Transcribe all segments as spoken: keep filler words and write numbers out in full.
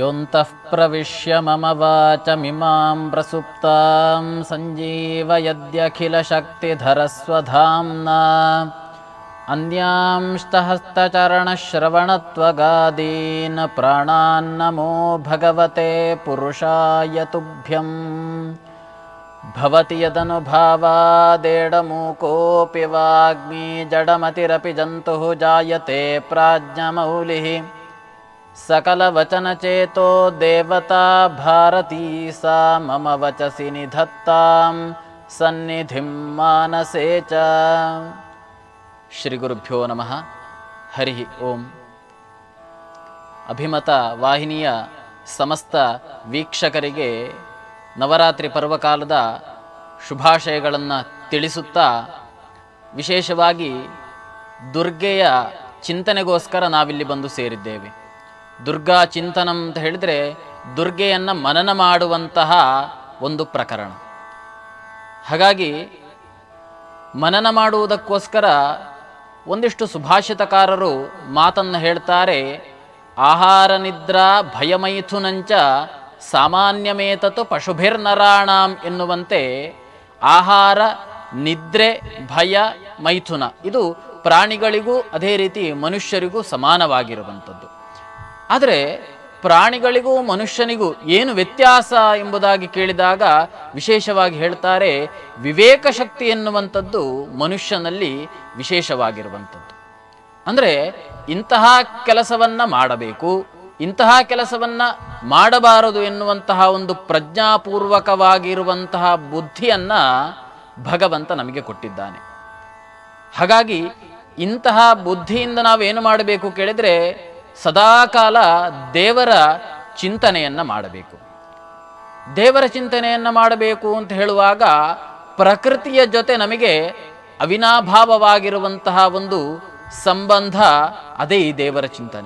ಯೋಂತಃ ಪ್ರವಿಶ್ಯ ಮಮ ವಾಚಮಿಮಾಂ ಪ್ರಸುಪ್ತಾಂ ಸಂಜೀವಯದ್ಯಖಿಲಶಕ್ತಿಧರಸ್ವಧಾಮ್ನಾ ಅನ್ಯಾಂಶ್ಚ ಹಸ್ತಚರಣಶ್ರವಣತ್ವಗಾದೀನ್ ಪ್ರಾಣಾನ್ನಮೋ ಭಗವತೆ ಪುರುಷಾಯ ತುಭ್ಯಂ. ಭವತಿ ಯದನುಭಾವಾದೇಡಮೂಕೋऽಪಿ ವಾಗ್ಮೀ ಜಡಮತಿರಪಿ ಜಂತುಃ ಜಾಯತೆ ಪ್ರಾಜ್ಞಮೌಲಿಃ. ಸಕಲವಚನಚೇತೋ ದೇವತಾ ಭಾರತೀ ಸಾ ಮಮ ವಚಸಿ ನಿಧತ್ತಾಂ ಸನ್ನಿಧಿಂ ಮಾನಸೇ ಚ. ಶ್ರೀ ಗುರುಭ್ಯೋ ನಮಃ. ಹರಿ ಓಂ. ಅಭಿಮತ ವಾಹಿನಿಯ ಸಮಸ್ತ ವೀಕ್ಷಕರಿಗೆ ನವರಾತ್ರಿ ಪರ್ವಕಾಲದ ಶುಭಾಶಯಗಳನ್ನು ತಿಳಿಸುತ್ತಾ, ವಿಶೇಷವಾಗಿ ದುರ್ಗೆಯ ಚಿಂತನೆಗೋಸ್ಕರ ನಾವಿಲ್ಲಿ ಬಂದು ಸೇರಿದ್ದೇವೆ. ದುರ್ಗಾ ಚಿಂತನಂ ಅಂತ ಹೇಳಿದರೆ ದುರ್ಗೆಯನ್ನು ಮನನ ಮಾಡುವಂತಹ ಒಂದು ಪ್ರಕರಣ. ಹಾಗಾಗಿ ಮನನ ಮಾಡುವುದಕ್ಕೋಸ್ಕರ ಒಂದಿಷ್ಟು ಸುಭಾಷಿತಕಾರರು ಮಾತನ್ನು ಹೇಳ್ತಾರೆ. ಆಹಾರ ನಿದ್ರಾ ಭಯಮೈಥುನಂಚ ಸಾಮಾನ್ಯಮೇತತು ಪಶುಭಿರ್ನರಾಣಾಂ ಎನ್ನುವಂತೆ ಆಹಾರ, ನಿದ್ರೆ, ಭಯ, ಮೈಥುನ ಇದು ಪ್ರಾಣಿಗಳಿಗೂ ಅದೇ ರೀತಿ ಮನುಷ್ಯರಿಗೂ ಸಮಾನವಾಗಿರುವಂಥದ್ದು. ಆದರೆ ಪ್ರಾಣಿಗಳಿಗೂ ಮನುಷ್ಯನಿಗೂ ಏನು ವ್ಯತ್ಯಾಸ ಎಂಬುದಾಗಿ ಕೇಳಿದಾಗ ವಿಶೇಷವಾಗಿ ಹೇಳ್ತಾರೆ, ವಿವೇಕ ಶಕ್ತಿ ಎನ್ನುವಂಥದ್ದು ಮನುಷ್ಯನಲ್ಲಿ ವಿಶೇಷವಾಗಿರುವಂಥದ್ದು. ಅಂದರೆ ಇಂತಹ ಕೆಲಸವನ್ನು ಮಾಡಬೇಕು, ಇಂತಹ ಕೆಲಸವನ್ನು ಮಾಡಬಾರದು ಎನ್ನುವಂತಹ ಒಂದು ಪ್ರಜ್ಞಾಪೂರ್ವಕವಾಗಿರುವಂತಹ ಬುದ್ಧಿಯನ್ನು ಭಗವಂತ ನಮಗೆ ಕೊಟ್ಟಿದ್ದಾನೆ. ಹಾಗಾಗಿ ಇಂತಹ ಬುದ್ಧಿಯಿಂದ ನಾವೇನು ಮಾಡಬೇಕು ಕೇಳಿದರೆ ಸದಾಕಾಲ ದೇವರ ಚಿಂತನೆಯನ್ನು ಮಾಡಬೇಕು. ದೇವರ ಚಿಂತನೆಯನ್ನು ಮಾಡಬೇಕು ಅಂತ ಹೇಳುವಾಗ ಪ್ರಕೃತಿಯ ಜೊತೆ ನಮಗೆ ಅವಿನಾಭಾವವಾಗಿರುವಂತಹ ಒಂದು ಸಂಬಂಧ ಅದೇ ಈ ದೇವರ ಚಿಂತನೆ.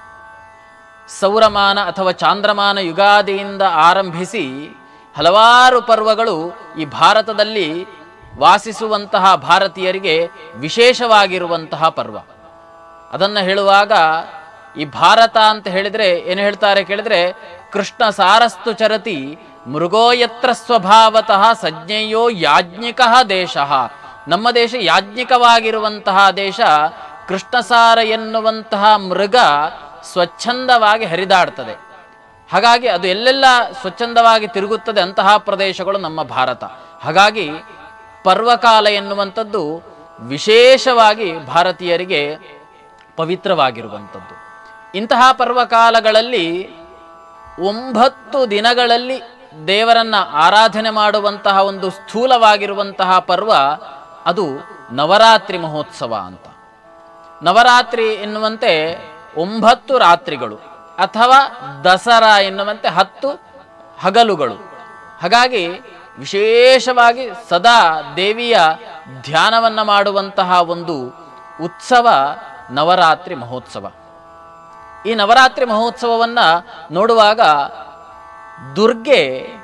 ಸೌರಮಾನ ಅಥವಾ ಚಾಂದ್ರಮಾನ ಯುಗಾದಿಯಿಂದ ಆರಂಭಿಸಿ ಹಲವಾರು ಪರ್ವಗಳು ಈ ಭಾರತದಲ್ಲಿ ವಾಸಿಸುವಂತಹ ಭಾರತೀಯರಿಗೆ ವಿಶೇಷವಾಗಿರುವಂತಹ ಪರ್ವ. ಅದನ್ನು ಹೇಳುವಾಗ ಈ ಭಾರತ ಅಂತ ಹೇಳಿದರೆ ಏನು ಹೇಳ್ತಾರೆ ಕೇಳಿದರೆ, ಕೃಷ್ಣ ಸಾರಸ್ತು ಚರತಿ ಮೃಗೋಯತ್ರ ಸ್ವಭಾವತಃ ಸಜ್ಞೇಯೋ ಯಾಜ್ಞಿಕ ದೇಶ. ನಮ್ಮ ದೇಶ ಯಾಜ್ಞಿಕವಾಗಿರುವಂತಹ ದೇಶ. ಕೃಷ್ಣಸಾರ ಎನ್ನುವಂತಹ ಮೃಗ ಸ್ವಚ್ಛಂದವಾಗಿ ಹರಿದಾಡ್ತದೆ. ಹಾಗಾಗಿ ಅದು ಎಲ್ಲೆಲ್ಲ ಸ್ವಚ್ಛಂದವಾಗಿ ತಿರುಗುತ್ತದೆ ಅಂತಹ ಪ್ರದೇಶಗಳು ನಮ್ಮ ಭಾರತ. ಹಾಗಾಗಿ ಪರ್ವಕಾಲ ಎನ್ನುವಂಥದ್ದು ವಿಶೇಷವಾಗಿ ಭಾರತೀಯರಿಗೆ ಪವಿತ್ರವಾಗಿರುವಂಥದ್ದು. ಇಂತಹ ಪರ್ವಕಾಲಗಳಲ್ಲಿ ಒಂಬತ್ತು ದಿನಗಳಲ್ಲಿ ದೇವರನ್ನು ಆರಾಧನೆ ಮಾಡುವಂತಹ ಒಂದು ಸ್ಥೂಲವಾಗಿರುವಂತಹ ಪರ್ವ ಅದು ನವರಾತ್ರಿ ಮಹೋತ್ಸವ ಅಂತ. ನವರಾತ್ರಿ ಎನ್ನುವಂತೆ ಒಂಬತ್ತು ರಾತ್ರಿಗಳು ಅಥವಾ ದಸರಾ ಎನ್ನುವಂತೆ ಹತ್ತು ಹಗಲುಗಳು. ಹಾಗಾಗಿ ವಿಶೇಷವಾಗಿ ಸದಾ ದೇವಿಯ ಧ್ಯಾನವನ್ನು ಮಾಡುವಂತಹ ಒಂದು ಉತ್ಸವ ನವರಾತ್ರಿ ಮಹೋತ್ಸವ. ಈ ನವರಾತ್ರಿ ಮಹೋತ್ಸವವನ್ನು ನೋಡುವಾಗ ದುರ್ಗೆ,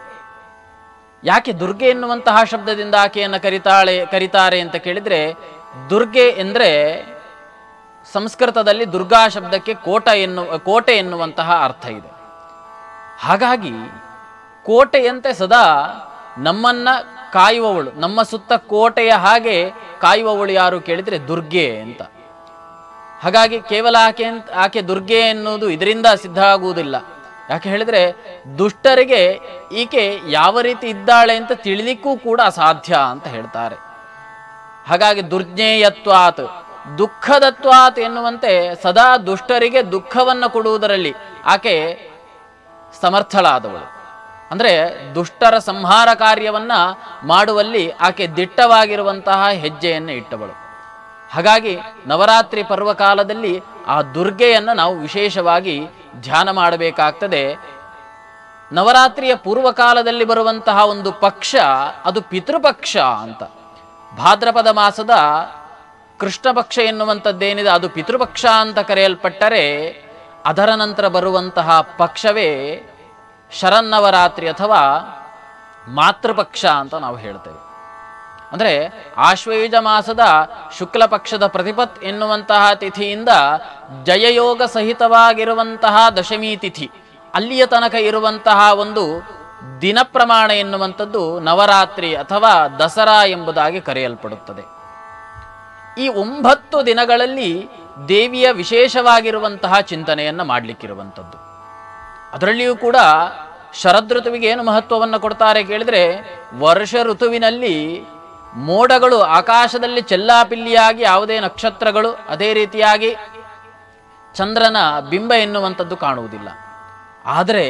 ಯಾಕೆ ದುರ್ಗೆ ಎನ್ನುವಂತಹ ಶಬ್ದದಿಂದ ಆಕೆಯನ್ನು ಕರಿತಾಳೆ ಕರಿತಾರೆ ಅಂತ ಕೇಳಿದರೆ, ದುರ್ಗೆ ಎಂದರೆ ಸಂಸ್ಕೃತದಲ್ಲಿ ದುರ್ಗಾ ಶಬ್ದಕ್ಕೆ ಕೋಟ ಎನ್ನು ಕೋಟೆ ಎನ್ನುವಂತಹ ಅರ್ಥ ಇದೆ. ಹಾಗಾಗಿ ಕೋಟೆಯಂತೆ ಸದಾ ನಮ್ಮನ್ನ ಕಾಯುವವಳು, ನಮ್ಮ ಸುತ್ತ ಕೋಟೆಯ ಹಾಗೆ ಕಾಯುವವಳು ಯಾರು ಕೇಳಿದರೆ ದುರ್ಗೆ ಅಂತ. ಹಾಗಾಗಿ ಕೇವಲ ಆಕೆ ಆಕೆ ದುರ್ಗೆ ಎನ್ನುವುದು ಇದರಿಂದ ಸಿದ್ಧ ಆಗುವುದಿಲ್ಲ. ಯಾಕೆ ಹೇಳಿದರೆ ದುಷ್ಟರಿಗೆ ಈಕೆ ಯಾವ ರೀತಿ ಇದ್ದಾಳೆ ಅಂತ ತಿಳಿಲಿಕ್ಕೂ ಕೂಡ ಅಸಾಧ್ಯ ಅಂತ ಹೇಳ್ತಾರೆ. ಹಾಗಾಗಿ ದುರ್ಜ್ಞೇಯತ್ವಾತ್ ದುಃಖದತ್ವಾತ್ ಎನ್ನುವಂತೆ ಸದಾ ದುಷ್ಟರಿಗೆ ದುಃಖವನ್ನು ಕೊಡುವುದರಲ್ಲಿ ಆಕೆ ಸಮರ್ಥಳಾದವಳು. ಅಂದರೆ ದುಷ್ಟರ ಸಂಹಾರ ಕಾರ್ಯವನ್ನು ಮಾಡುವಲ್ಲಿ ಆಕೆ ದಿಟ್ಟವಾಗಿರುವಂತಹ ಹೆಜ್ಜೆಯನ್ನು ಇಟ್ಟವಳು. ಹಾಗಾಗಿ ನವರಾತ್ರಿ ಪರ್ವಕಾಲದಲ್ಲಿ ಆ ದುರ್ಗೆಯನ್ನು ನಾವು ವಿಶೇಷವಾಗಿ ಧ್ಯಾನ ಮಾಡಬೇಕಾಗ್ತದೆ. ನವರಾತ್ರಿಯ ಪೂರ್ವಕಾಲದಲ್ಲಿ ಬರುವಂತಹ ಒಂದು ಪಕ್ಷ ಅದು ಪಿತೃಪಕ್ಷ ಅಂತ. ಭಾದ್ರಪದ ಮಾಸದ ಕೃಷ್ಣ ಪಕ್ಷ ಎನ್ನುವಂಥದ್ದೇನಿದೆ ಅದು ಪಿತೃಪಕ್ಷ ಅಂತ ಕರೆಯಲ್ಪಟ್ಟರೆ, ಅದರ ನಂತರ ಬರುವಂತಹ ಪಕ್ಷವೇ ಶರನ್ನವರಾತ್ರಿ ಅಥವಾ ಮಾತೃಪಕ್ಷ ಅಂತ ನಾವು ಹೇಳ್ತೇವೆ. ಅಂದರೆ ಆಶ್ವಯುಜ ಮಾಸದ ಶುಕ್ಲ ಪಕ್ಷದ ಪ್ರತಿಪತ್ ಎನ್ನುವಂತಹ ತಿಥಿಯಿಂದ ಜಯಯೋಗ ಸಹಿತವಾಗಿರುವಂತಹ ದಶಮಿ ತಿಥಿ ಅಲ್ಲಿಯ ತನಕ ಇರುವಂತಹ ಒಂದು ದಿನ ಪ್ರಮಾಣ ಎನ್ನುವಂಥದ್ದು ನವರಾತ್ರಿ ಅಥವಾ ದಸರಾ ಎಂಬುದಾಗಿ ಕರೆಯಲ್ಪಡುತ್ತದೆ. ಈ ಒಂಬತ್ತು ದಿನಗಳಲ್ಲಿ ದೇವಿಯ ವಿಶೇಷವಾಗಿರುವಂತಹ ಚಿಂತನೆಯನ್ನು ಮಾಡಲಿಕ್ಕಿರುವಂಥದ್ದು. ಅದರಲ್ಲಿಯೂ ಕೂಡ ಶರದ್ ಋತುವಿಗೆ ಏನು ಮಹತ್ವವನ್ನು ಕೊಡ್ತಾರೆ ಕೇಳಿದರೆ, ವರ್ಷ ಋತುವಿನಲ್ಲಿ ಮೋಡಗಳು ಆಕಾಶದಲ್ಲಿ ಚೆಲ್ಲಾಪಿಲ್ಲಿಯಾಗಿ ಯಾವುದೇ ನಕ್ಷತ್ರಗಳು ಅದೇ ರೀತಿಯಾಗಿ ಚಂದ್ರನ ಬಿಂಬ ಎನ್ನುವಂಥದ್ದು ಕಾಣುವುದಿಲ್ಲ. ಆದರೆ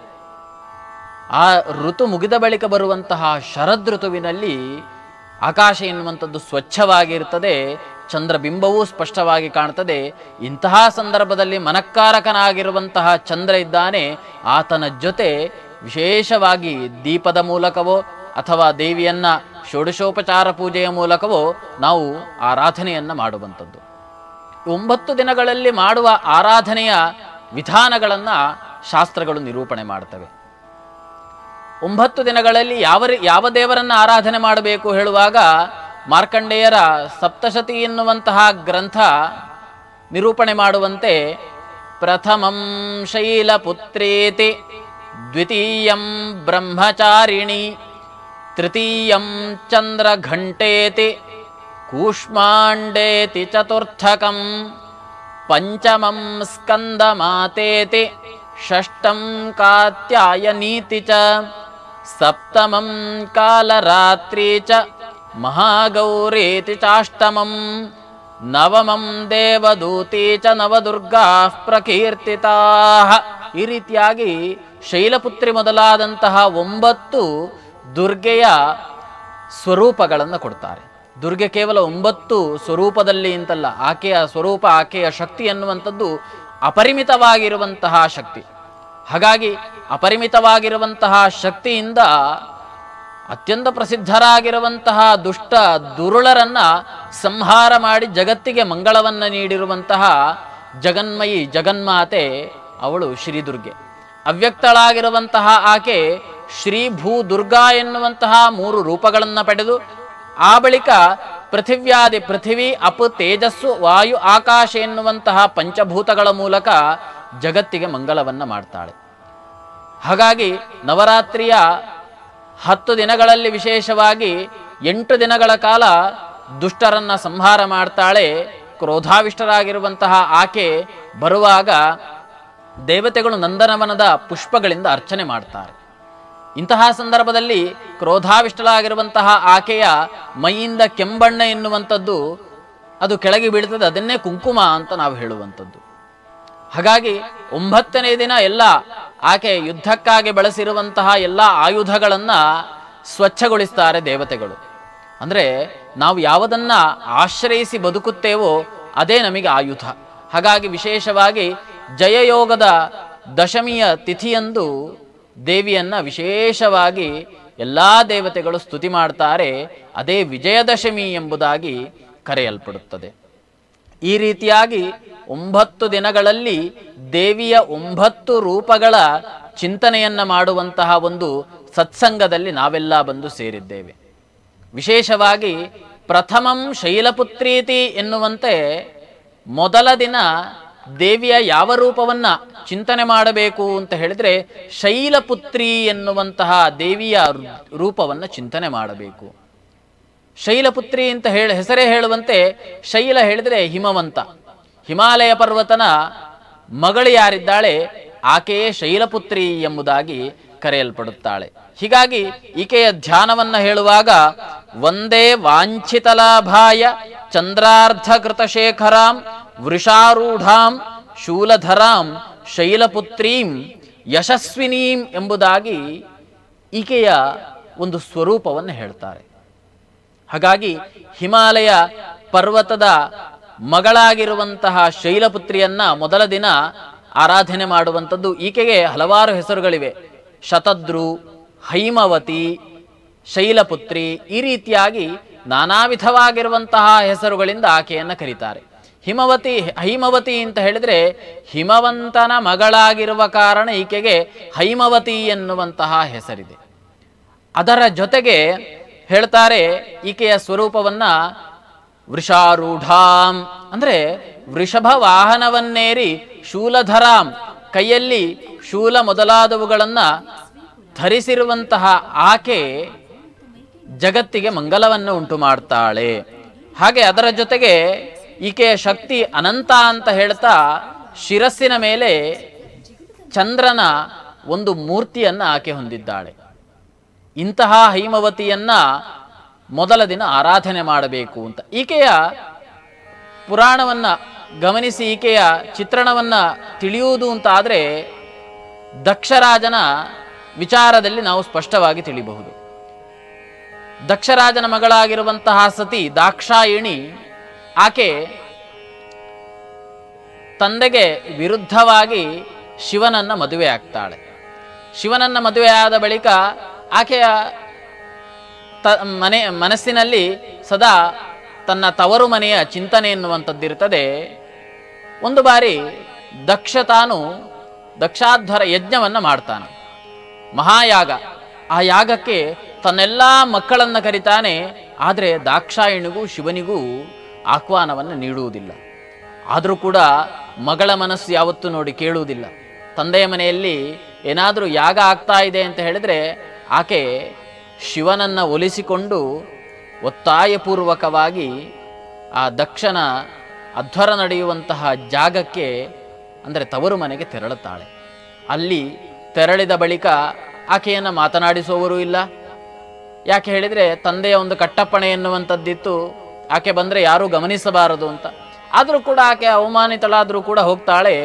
ಆ ಋತು ಮುಗಿದ ಬಳಿಕ ಬರುವಂತಹ ಶರದ್ ಋತುವಿನಲ್ಲಿ ಆಕಾಶ ಎನ್ನುವಂಥದ್ದು ಸ್ವಚ್ಛವಾಗಿರ್ತದೆ, ಚಂದ್ರಬಿಂಬವೂ ಸ್ಪಷ್ಟವಾಗಿ ಕಾಣ್ತದೆ. ಇಂತಹ ಸಂದರ್ಭದಲ್ಲಿ ಮನಕ್ಕಾರಕನಾಗಿರುವಂತಹ ಚಂದ್ರ ಇದ್ದಾನೆ, ಆತನ ಜೊತೆ ವಿಶೇಷವಾಗಿ ದೀಪದ ಮೂಲಕವೋ ಅಥವಾ ದೇವಿಯನ್ನ ಷೋಡಶೋಪಚಾರ ಪೂಜೆಯ ಮೂಲಕವೋ ನಾವು ಆರಾಧನೆಯನ್ನು ಮಾಡುವಂಥದ್ದು. ಒಂಬತ್ತು ದಿನಗಳಲ್ಲಿ ಮಾಡುವ ಆರಾಧನೆಯ ವಿಧಾನಗಳನ್ನು ಶಾಸ್ತ್ರಗಳು ನಿರೂಪಣೆ ಮಾಡ್ತವೆ. ಒಂಬತ್ತು ದಿನಗಳಲ್ಲಿ ಯಾವ ಯಾವ ದೇವರನ್ನು ಆರಾಧನೆ ಮಾಡಬೇಕು ಹೇಳುವಾಗ ಮಾರ್ಕಂಡೇಯರ ಸಪ್ತಶತಿ ಎನ್ನುವಂತಹ ಗ್ರಂಥ ನಿರೂಪಣೆ ಮಾಡುವಂತೆ, ಪ್ರಥಮಂ ಶೈಲಪುತ್ರೇತಿ, ದ್ವಿತೀಯಂ ಬ್ರಹ್ಮಚಾರಿಣಿ, ತೃತೀಯಂ ಚಂದ್ರಘಂಟೇತಿ, ಕೂಷ್ಮಾಂಡೇತಿ ಚತುರ್ಥಕಂ, ಪಂಚಮಂ ಸ್ಕಂದಮಾತೇತಿ, ಷಷ್ಠಂ ಕಾತ್ಯಾಯನೀತಿ ಚ, ಸಪ್ತಮಂ ಕಾಲರಾತ್ರಿ ಚ, ಮಹಾಗೌರೇತಿ ಚಾಷ್ಟಮಂ, ನವಮಂ ದೇವದೂತಿ ಚ ನವದುರ್ಗಾ ಪ್ರಕೀರ್ತಿತಾ. ಈ ರೀತಿಯಾಗಿ ಶೈಲಪುತ್ರಿ ಮೊದಲಾದಂತಹ ಒಂಬತ್ತು ದುರ್ಗೆಯ ಸ್ವರೂಪಗಳನ್ನು ಕೊಡ್ತಾರೆ. ದುರ್ಗೆ ಕೇವಲ ಒಂಬತ್ತು ಸ್ವರೂಪದಲ್ಲಿ ಅಂತಲ್ಲ, ಆಕೆಯ ಸ್ವರೂಪ, ಆಕೆಯ ಶಕ್ತಿ ಎನ್ನುವಂಥದ್ದು ಅಪರಿಮಿತವಾಗಿರುವಂತಹ ಶಕ್ತಿ. ಹಾಗಾಗಿ ಅಪರಿಮಿತವಾಗಿರುವಂತಹ ಶಕ್ತಿಯಿಂದ ಅತ್ಯಂತ ಪ್ರಸಿದ್ಧರಾಗಿರುವಂತಹ ದುಷ್ಟ ದುರುಳರನ್ನ ಸಂಹಾರ ಮಾಡಿ ಜಗತ್ತಿಗೆ ಮಂಗಳವನ್ನು ನೀಡಿರುವಂತಹ ಜಗನ್ಮಯಿ ಜಗನ್ಮಾತೆ ಅವಳು ಶ್ರೀದುರ್ಗೆ. ಅವ್ಯಕ್ತಳಾಗಿರುವಂತಹ ಆಕೆ ಶ್ರೀ ಭೂ ದುರ್ಗಾ ಎನ್ನುವಂತಹ ಮೂರು ರೂಪಗಳನ್ನು ಪಡೆದು ಆ ಬಳಿಕ ಪೃಥಿವ್ಯಾದಿ ಪೃಥಿವಿ, ಅಪ್, ತೇಜಸ್ಸು, ವಾಯು, ಆಕಾಶ ಎನ್ನುವಂತಹ ಪಂಚಭೂತಗಳ ಮೂಲಕ ಜಗತ್ತಿಗೆ ಮಂಗಲವನ್ನು ಮಾಡ್ತಾಳೆ. ಹಾಗಾಗಿ ನವರಾತ್ರಿಯ ಹತ್ತು ದಿನಗಳಲ್ಲಿ ವಿಶೇಷವಾಗಿ ಎಂಟು ದಿನಗಳ ಕಾಲ ದುಷ್ಟರನ್ನ ಸಂಹಾರ ಮಾಡ್ತಾಳೆ. ಕ್ರೋಧಾವಿಷ್ಟರಾಗಿರುವಂತಹ ಆಕೆ ಬರುವಾಗ ದೇವತೆಗಳು ನಂದನವನದ ಪುಷ್ಪಗಳಿಂದ ಅರ್ಚನೆ ಮಾಡ್ತಾರೆ. ಇಂತಹ ಸಂದರ್ಭದಲ್ಲಿ ಕ್ರೋಧಾವಿಷ್ಟಳಾಗಿರುವಂತಹ ಆಕೆಯ ಮೈಯಿಂದ ಕೆಂಬಣ್ಣ ಎನ್ನುವಂಥದ್ದು ಅದು ಕೆಳಗೆ ಬೀಳ್ತದೆ, ಅದನ್ನೇ ಕುಂಕುಮ ಅಂತ ನಾವು ಹೇಳುವಂಥದ್ದು. ಹಾಗಾಗಿ ಒಂಬತ್ತನೇ ದಿನ ಎಲ್ಲ ಆಕೆ ಯುದ್ಧಕ್ಕಾಗಿ ಬಳಸಿರುವಂತಹ ಎಲ್ಲ ಆಯುಧಗಳನ್ನ ಸ್ವಚ್ಛಗೊಳಿಸ್ತಾರೆ ದೇವತೆಗಳು. ಅಂದರೆ ನಾವು ಯಾವುದನ್ನ ಆಶ್ರಯಿಸಿ ಬದುಕುತ್ತೇವೋ ಅದೇ ನಮಗೆ ಆಯುಧ. ಹಾಗಾಗಿ ವಿಶೇಷವಾಗಿ ಜಯಯೋಗದ ದಶಮಿಯ ತಿಥಿಯಂದು ದೇವಿಯನ್ನ ವಿಶೇಷವಾಗಿ ಎಲ್ಲ ದೇವತೆಗಳು ಸ್ತುತಿ ಮಾಡ್ತಾರೆ. ಅದೇ ವಿಜಯದಶಮಿ ಎಂಬುದಾಗಿ ಕರೆಯಲ್ಪಡುತ್ತದೆ. ಈ ರೀತಿಯಾಗಿ ಒಂಬತ್ತು ದಿನಗಳಲ್ಲಿ ದೇವಿಯ ಒಂಬತ್ತು ರೂಪಗಳ ಚಿಂತನೆಯನ್ನ ಮಾಡುವಂತಹ ಒಂದು ಸತ್ಸಂಗದಲ್ಲಿ ನಾವೆಲ್ಲ ಬಂದು ಸೇರಿದ್ದೇವೆ. ವಿಶೇಷವಾಗಿ ಪ್ರಥಮಂ ಶೈಲಪುತ್ರೀತಿ ಎನ್ನುವಂತೆ ಮೊದಲ ದಿನ ದೇವಿಯ ಯಾವ ರೂಪವನ್ನ ಚಿಂತನೆ ಮಾಡಬೇಕು ಅಂತ ಹೇಳಿದ್ರೆ ಶೈಲಪುತ್ರಿ ಎನ್ನುವಂತಹ ದೇವಿಯ ರೂಪವನ್ನು ಚಿಂತನೆ ಮಾಡಬೇಕು. ಶೈಲಪುತ್ರಿ ಅಂತ ಹೇಳಿ ಹೆಸರೇ ಹೇಳುವಂತೆ, ಶೈಲ ಹೇಳಿದ್ರೆ ಹಿಮವಂತ, ಹಿಮಾಲಯ ಪರ್ವತನ ಮಗಳು ಯಾರಿದ್ದಾಳೆ ಆಕೆಯೇ ಶೈಲಪುತ್ರಿ ಎಂಬುದಾಗಿ ಕರೆಯಲ್ಪಡುತ್ತಾಳೆ. ಹೀಗಾಗಿ ಈಕೆಯ ಧ್ಯಾನವನ್ನ ಹೇಳುವಾಗ ಒಂದೇ ವಾಂಛಿತಲಾಭಾಯ ಚಂದ್ರಾರ್ಧಕೃತಶೇಖರಾಂ ವೃಷಾರೂಢಾಂ ಶೂಲಧರಾಂ ಶೈಲಪುತ್ರೀಂ ಯಶಸ್ವಿನೀಂ ಎಂಬುದಾಗಿ ಈಕೆಯ ಒಂದು ಸ್ವರೂಪವನ್ನು ಹೇಳ್ತಾರೆ. ಹಾಗಾಗಿ ಹಿಮಾಲಯ ಪರ್ವತದ ಮಗಳಾಗಿರುವಂತಹ ಶೈಲಪುತ್ರಿಯನ್ನ ಮೊದಲ ದಿನ ಆರಾಧನೆ ಮಾಡುವಂಥದ್ದು. ಈಕೆಗೆ ಹಲವಾರು ಹೆಸರುಗಳಿವೆ. ಶತದ್ರು, ಹೈಮವತಿ, ಶೈಲಪುತ್ರಿ, ಈ ರೀತಿಯಾಗಿ ನಾನಾ ವಿಧವಾಗಿರುವಂತಹ ಹೆಸರುಗಳಿಂದ ಆಕೆಯನ್ನು ಕರೀತಾರೆ. ಹಿಮವತಿ ಹೈಮವತಿ ಅಂತ ಹೇಳಿದ್ರೆ ಹಿಮವಂತನ ಮಗಳಾಗಿರುವ ಕಾರಣ ಈಕೆಗೆ ಹೈಮವತಿ ಎನ್ನುವಂತಹ ಹೆಸರಿದೆ. ಅದರ ಜೊತೆಗೆ ಹೇಳ್ತಾರೆ ಈಕೆಯ ಸ್ವರೂಪವನ್ನ ವೃಷಾರೂಢಾಂ ಅಂದ್ರೆ ವೃಷಭ ವಾಹನವನ್ನೇರಿ ಶೂಲಧರಾಂ ಕೈಯಲ್ಲಿ ಶೂಲ ಮೊದಲಾದವುಗಳನ್ನು ಧರಿಸಿರುವಂತಹ ಆಕೆ ಜಗತ್ತಿಗೆ ಮಂಗಲವನ್ನು ಉಂಟು ಮಾಡ್ತಾಳೆ. ಹಾಗೆ ಅದರ ಜೊತೆಗೆ ಈಕೆಯ ಶಕ್ತಿ ಅನಂತ ಅಂತ ಹೇಳ್ತಾ ಶಿರಸ್ಸಿನ ಮೇಲೆ ಚಂದ್ರನ ಒಂದು ಮೂರ್ತಿಯನ್ನು ಆಕೆ ಹೊಂದಿದ್ದಾಳೆ. ಇಂತಹ ಹೈಮವತಿಯನ್ನ ಮೊದಲ ದಿನ ಆರಾಧನೆ ಮಾಡಬೇಕು ಅಂತ. ಈಕೆಯ ಪುರಾಣವನ್ನ ಗಮನಿಸಿ ಈಕೆಯ ಚಿತ್ರಣವನ್ನ ತಿಳಿಯುವುದು ಅಂತ ಆದರೆ ದಕ್ಷರಾಜನ ವಿಚಾರದಲ್ಲಿ ನಾವು ಸ್ಪಷ್ಟವಾಗಿ ತಿಳಿಯಬಹುದು. ದಕ್ಷರಾಜನ ಮಗಳಾಗಿರುವಂತಹ ಸತಿ ದಾಕ್ಷಾಯಿಣಿ ಆಕೆ ತಂದೆಗೆ ವಿರುದ್ಧವಾಗಿ ಶಿವನನ್ನ ಮದುವೆ ಆಗ್ತಾಳೆ. ಶಿವನನ್ನ ಮದುವೆಯಾದ ಬಳಿಕ ಆಕೆಯ ತ ಮನೆ ಮನಸ್ಸಿನಲ್ಲಿ ಸದಾ ತನ್ನ ತವರು ಮನೆಯ ಚಿಂತನೆ ಎನ್ನುವಂಥದ್ದಿರ್ತದೆ. ಒಂದು ಬಾರಿ ದಕ್ಷ ತಾನು ದಕ್ಷಾಧ್ವರ ಯಜ್ಞವನ್ನು ಮಾಡ್ತಾನೆ, ಮಹಾಯಾಗ. ಆ ಯಾಗಕ್ಕೆ ತನ್ನೆಲ್ಲ ಮಕ್ಕಳನ್ನು ಕರಿತಾನೆ. ಆದರೆ ದಾಕ್ಷಾಯಿಣಿಗೂ ಶಿವನಿಗೂ ಆಹ್ವಾನವನ್ನು ನೀಡುವುದಿಲ್ಲ. ಆದರೂ ಕೂಡ ಮಗಳ ಮನಸ್ಸು ಯಾವತ್ತೂ ನೋಡಿ ಕೇಳುವುದಿಲ್ಲ. ತಂದೆಯ ಮನೆಯಲ್ಲಿ ಏನಾದರೂ ಯಾಗ ಆಗ್ತಾ ಇದೆ ಅಂತ ಹೇಳಿದರೆ ಆಕೆ ಶಿವನನ್ನು ಒಲಿಸಿಕೊಂಡು ಒತ್ತಾಯಪೂರ್ವಕವಾಗಿ ಆ ದಕ್ಷನ ಅಧ್ವರ ನಡೆಯುವಂತಹ ಜಾಗಕ್ಕೆ ಅಂದರೆ ತವರು ಮನೆಗೆ ತೆರಳುತ್ತಾಳೆ. ಅಲ್ಲಿ ತೆರಳಿದ ಬಳಿಕ ಆಕೆಯನ್ನು ಮಾತನಾಡಿಸುವವರೂ ಇಲ್ಲ. ಯಾಕೆ ಹೇಳಿದರೆ ತಂದೆಯ ಒಂದು ಕಟ್ಟಪ್ಪಣೆ ಎನ್ನುವಂಥದ್ದಿತ್ತು, ಆಕೆ ಬಂದರೆ ಯಾರೂ ಗಮನಿಸಬಾರದು ಅಂತ. ಆದರೂ ಕೂಡ ಆಕೆ ಅವಮಾನಿತಳಾದರೂ ಕೂಡ ಹೋಗ್ತಾಳೆ.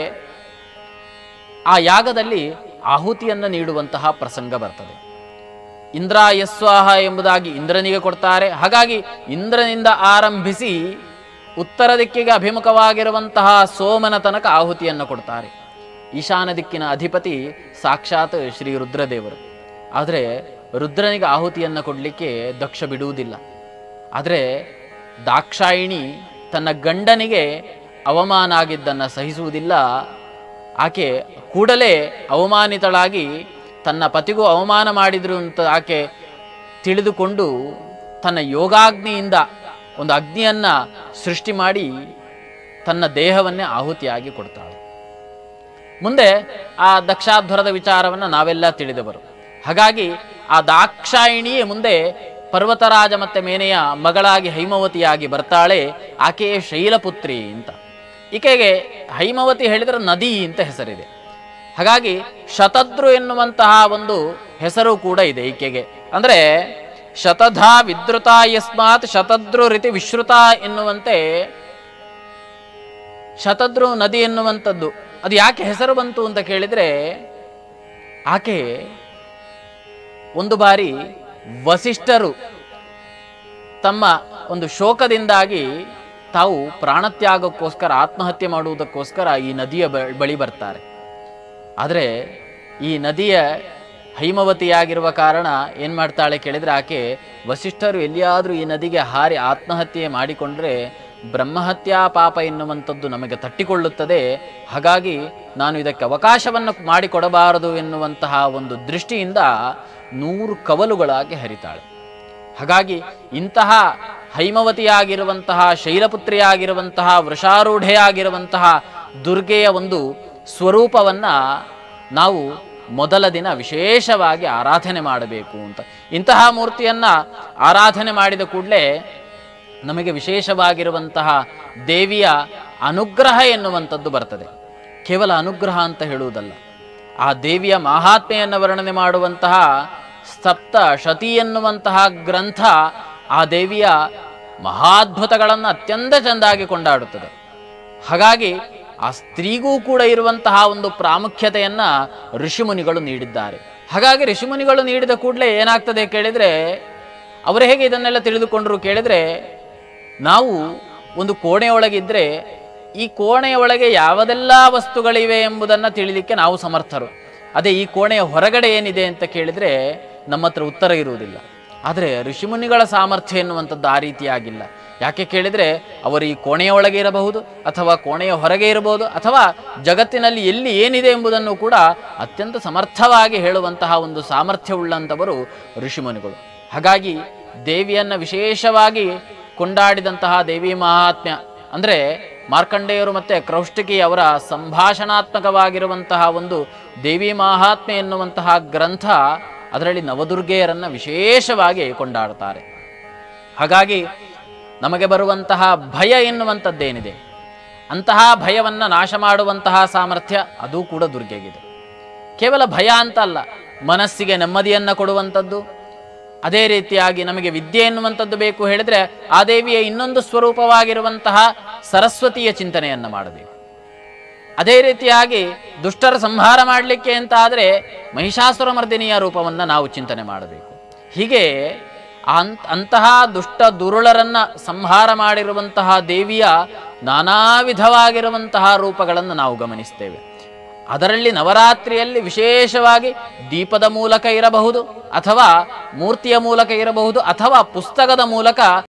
ಆ ಯಾಗದಲ್ಲಿ ಆಹುತಿಯನ್ನು ನೀಡುವಂತಹ ಪ್ರಸಂಗ ಬರ್ತದೆ. ಇಂದ್ರ ಯಸ್ವಾಹ ಎಂಬುದಾಗಿ ಇಂದ್ರನಿಗೆ ಕೊಡ್ತಾರೆ. ಹಾಗಾಗಿ ಇಂದ್ರನಿಂದ ಆರಂಭಿಸಿ ಉತ್ತರ ದಿಕ್ಕಿಗೆ ಅಭಿಮುಖವಾಗಿರುವಂತಹ ಸೋಮನ ತನಕ ಆಹುತಿಯನ್ನು ಕೊಡ್ತಾರೆ. ಈಶಾನ ದಿಕ್ಕಿನ ಅಧಿಪತಿ ಸಾಕ್ಷಾತ್ ಶ್ರೀ ರುದ್ರದೇವರು. ಆದರೆ ರುದ್ರನಿಗೆ ಆಹುತಿಯನ್ನು ಕೊಡಲಿಕ್ಕೆ ದಕ್ಷ ಬಿಡುವುದಿಲ್ಲ. ಆದರೆ ದಾಕ್ಷಾಯಿಣಿ ತನ್ನ ಗಂಡನಿಗೆ ಅವಮಾನ ಆಗಿದ್ದನ್ನು ಸಹಿಸುವುದಿಲ್ಲ. ಆಕೆ ಕೂಡಲೇ ಅವಮಾನಿತಳಾಗಿ ತನ್ನ ಪತಿಗೂ ಅವಮಾನ ಮಾಡಿದ್ರು ಅಂತ ಆಕೆ ತಿಳಿದುಕೊಂಡು ತನ್ನ ಯೋಗಾಗ್ನಿಯಿಂದ ಒಂದು ಅಗ್ನಿಯನ್ನು ಸೃಷ್ಟಿ ಮಾಡಿ ತನ್ನ ದೇಹವನ್ನೇ ಆಹುತಿಯಾಗಿ ಕೊಡ್ತಾಳೆ. ಮುಂದೆ ಆ ದಕ್ಷಾಧ್ವರದ ವಿಚಾರವನ್ನು ನಾವೆಲ್ಲ ತಿಳಿದವರು. ಹಾಗಾಗಿ ಆ ದಾಕ್ಷಾಯಿಣಿಯೇ ಮುಂದೆ ಪರ್ವತರಾಜ ಮತ್ತೆ ಮೇನೆಯ ಮಗಳಾಗಿ ಹೈಮವತಿಯಾಗಿ ಬರ್ತಾಳೆ. ಆಕೆಯೇ ಶೈಲಪುತ್ರಿ ಅಂತ. ಈಕೆಗೆ ಹೈಮವತಿ ಹೇಳಿದರೆ ನದಿ ಅಂತ ಹೆಸರಿದೆ. ಹಾಗಾಗಿ ಶತದ್ರು ಎನ್ನುವಂತಹ ಒಂದು ಹೆಸರು ಕೂಡ ಇದೆ ಈಕೆಗೆ. ಅಂದರೆ ಶತಧಾ ವಿದ್ರುತ ಯಸ್ಮಾತ್ ಶತದ್ರು ರೀತಿ ವಿಶ್ರುತ ಎನ್ನುವಂತೆ ಶತದ್ರು ನದಿ ಎನ್ನುವಂಥದ್ದು ಅದು ಯಾಕೆ ಹೆಸರು ಬಂತು ಅಂತ ಕೇಳಿದರೆ, ಆಕೆ ಒಂದು ಬಾರಿ ವಸಿಷ್ಠರು ತಮ್ಮ ಒಂದು ಶೋಕದಿಂದಾಗಿ ತಾವು ಪ್ರಾಣತ್ಯಾಗಕ್ಕೋಸ್ಕರ ಆತ್ಮಹತ್ಯೆ ಮಾಡುವುದಕ್ಕೋಸ್ಕರ ಈ ನದಿಯ ಬಳಿ ಬರ್ತಾರೆ. ಆದರೆ ಈ ನದಿಯ ಹೈಮವತಿಯಾಗಿರುವ ಕಾರಣ ಏನು ಮಾಡ್ತಾಳೆ ಕೇಳಿದರೆ, ಆಕೆ ವಸಿಷ್ಠರು ಎಲ್ಲಿಯಾದರೂ ಈ ನದಿಗೆ ಹಾರಿ ಆತ್ಮಹತ್ಯೆ ಮಾಡಿಕೊಂಡ್ರೆ ಬ್ರಹ್ಮಹತ್ಯಾ ಪಾಪ ಎನ್ನುವಂಥದ್ದು ನಮಗೆ ತಟ್ಟಿಕೊಳ್ಳುತ್ತದೆ. ಹಾಗಾಗಿ ನಾನು ಇದಕ್ಕೆ ಅವಕಾಶವನ್ನು ಮಾಡಿಕೊಡಬಾರದು ಎನ್ನುವಂತಹ ಒಂದು ದೃಷ್ಟಿಯಿಂದ ನೂರು ಕವಲುಗಳಾಗಿ ಹರಿತಾಳೆ. ಹಾಗಾಗಿ ಇಂತಹ ಹೈಮವತಿಯಾಗಿರುವಂತಹ ಶೈಲಪುತ್ರಿಯಾಗಿರುವಂತಹ ವೃಷಾರೂಢೆಯಾಗಿರುವಂತಹ ದುರ್ಗೆಯ ಒಂದು ಸ್ವರೂಪವನ್ನು ನಾವು ಮೊದಲ ದಿನ ವಿಶೇಷವಾಗಿ ಆರಾಧನೆ ಮಾಡಬೇಕು ಅಂತ. ಇಂತಹ ಮೂರ್ತಿಯನ್ನು ಆರಾಧನೆ ಮಾಡಿದ ಕೂಡಲೇ ನಮಗೆ ವಿಶೇಷವಾಗಿರುವಂತಹ ದೇವಿಯ ಅನುಗ್ರಹ ಎನ್ನುವಂಥದ್ದು ಬರ್ತದೆ. ಕೇವಲ ಅನುಗ್ರಹ ಅಂತ ಹೇಳುವುದಲ್ಲ, ಆ ದೇವಿಯ ಮಹಾತ್ಮೆಯನ್ನು ವರ್ಣನೆ ಮಾಡುವಂತಹ ಸಪ್ತ ಶತಿ ಎನ್ನುವಂತಹ ಗ್ರಂಥ ಆ ದೇವಿಯ ಮಹಾದ್ಭುತಗಳನ್ನು ಅತ್ಯಂತ ಚೆಂದಾಗಿ ಕೊಂಡಾಡುತ್ತದೆ. ಹಾಗಾಗಿ ಆ ಸ್ತ್ರೀಗೂ ಕೂಡ ಇರುವಂತಹ ಒಂದು ಪ್ರಾಮುಖ್ಯತೆಯನ್ನ ಋಷಿಮುನಿಗಳು ನೀಡಿದ್ದಾರೆ. ಹಾಗಾಗಿ ಋಷಿಮುನಿಗಳು ನೀಡಿದ ಕೂಡಲೇ ಏನಾಗ್ತದೆ ಕೇಳಿದರೆ, ಅವರು ಹೇಗೆ ಇದನ್ನೆಲ್ಲ ತಿಳಿದುಕೊಂಡರು ಕೇಳಿದರೆ, ನಾವು ಒಂದು ಕೋಣೆಯೊಳಗಿದ್ರೆ ಈ ಕೋಣೆಯ ಒಳಗೆ ಯಾವುದೆಲ್ಲ ವಸ್ತುಗಳಿವೆ ಎಂಬುದನ್ನು ತಿಳಿಲಿಕ್ಕೆ ನಾವು ಸಮರ್ಥರು. ಅದೇ ಈ ಕೋಣೆಯ ಹೊರಗಡೆ ಏನಿದೆ ಅಂತ ಕೇಳಿದರೆ ನಮ್ಮ ಹತ್ರ ಉತ್ತರ ಇರುವುದಿಲ್ಲ. ಆದರೆ ಋಷಿಮುನಿಗಳ ಸಾಮರ್ಥ್ಯ ಎನ್ನುವಂಥದ್ದು ಆ ರೀತಿಯಾಗಿಲ್ಲ. ಯಾಕೆ ಕೇಳಿದರೆ, ಅವರು ಈ ಕೋಣೆಯ ಒಳಗೆ ಇರಬಹುದು ಅಥವಾ ಕೋಣೆಯ ಹೊರಗೆ ಇರಬಹುದು ಅಥವಾ ಜಗತ್ತಿನಲ್ಲಿ ಎಲ್ಲಿ ಏನಿದೆ ಎಂಬುದನ್ನು ಕೂಡ ಅತ್ಯಂತ ಸಮರ್ಥವಾಗಿ ಹೇಳುವಂತಹ ಒಂದು ಸಾಮರ್ಥ್ಯವುಳ್ಳಂಥವರು ಋಷಿಮುನಿಗಳು. ಹಾಗಾಗಿ ದೇವಿಯನ್ನು ವಿಶೇಷವಾಗಿ ಕೊಂಡಾಡಿದಂತಹ ದೇವಿ ಮಹಾತ್ಮ್ಯ ಅಂದರೆ ಮಾರ್ಕಂಡೇಯರು ಮತ್ತು ಕ್ರೌಷ್ಟಿಕಿ ಅವರ ಸಂಭಾಷಣಾತ್ಮಕವಾಗಿರುವಂತಹ ಒಂದು ದೇವಿ ಮಹಾತ್ಮೆ ಎನ್ನುವಂತಹ ಗ್ರಂಥ, ಅದರಲ್ಲಿ ನವದುರ್ಗೆಯರನ್ನು ವಿಶೇಷವಾಗಿ ಕೊಂಡಾಡ್ತಾರೆ. ಹಾಗಾಗಿ ನಮಗೆ ಬರುವಂತಹ ಭಯ ಎನ್ನುವಂಥದ್ದೇನಿದೆ, ಅಂತಹ ಭಯವನ್ನು ನಾಶ ಮಾಡುವಂತಹ ಸಾಮರ್ಥ್ಯ ಅದು ಕೂಡ ದುರ್ಗೆಗಿದೆ. ಕೇವಲ ಭಯ ಅಂತ ಅಲ್ಲ, ಮನಸ್ಸಿಗೆ ನೆಮ್ಮದಿಯನ್ನು ಕೊಡುವಂಥದ್ದು. ಅದೇ ರೀತಿಯಾಗಿ ನಮಗೆ ವಿದ್ಯೆ ಎನ್ನುವಂಥದ್ದು ಬೇಕು ಹೇಳಿದರೆ ಆ ದೇವಿಯ ಇನ್ನೊಂದು ಸ್ವರೂಪವಾಗಿರುವಂತಹ ಸರಸ್ವತಿಯ ಚಿಂತನೆಯನ್ನು ಮಾಡಬೇಕು. ಅದೇ ರೀತಿಯಾಗಿ ದುಷ್ಟರ ಸಂಹಾರ ಮಾಡಲಿಕ್ಕೆ ಅಂತ ಆದರೆ ಮಹಿಷಾಸುರ ಮರ್ದಿನಿಯ ರೂಪವನ್ನು ನಾವು ಚಿಂತನೆ ಮಾಡಬೇಕು. ಹೀಗೆ ಅಂತ್ ಅಂತಹ ದುಷ್ಟ ದುರುಳರನ್ನು ಸಂಹಾರ ಮಾಡಿರುವಂತಹ ದೇವಿಯ ನಾನಾ ವಿಧವಾಗಿರುವಂತಹ ರೂಪಗಳನ್ನು ನಾವು ಗಮನಿಸ್ತೇವೆ. ಅದರಲ್ಲಿ ನವರಾತ್ರಿಯಲ್ಲಿ ವಿಶೇಷವಾಗಿ ದೀಪದ ಮೂಲಕ ಇರಬಹುದು, ಅಥವಾ ಮೂರ್ತಿಯ ಮೂಲಕ ಇರಬಹುದು, ಅಥವಾ ಪುಸ್ತಕದ ಮೂಲಕ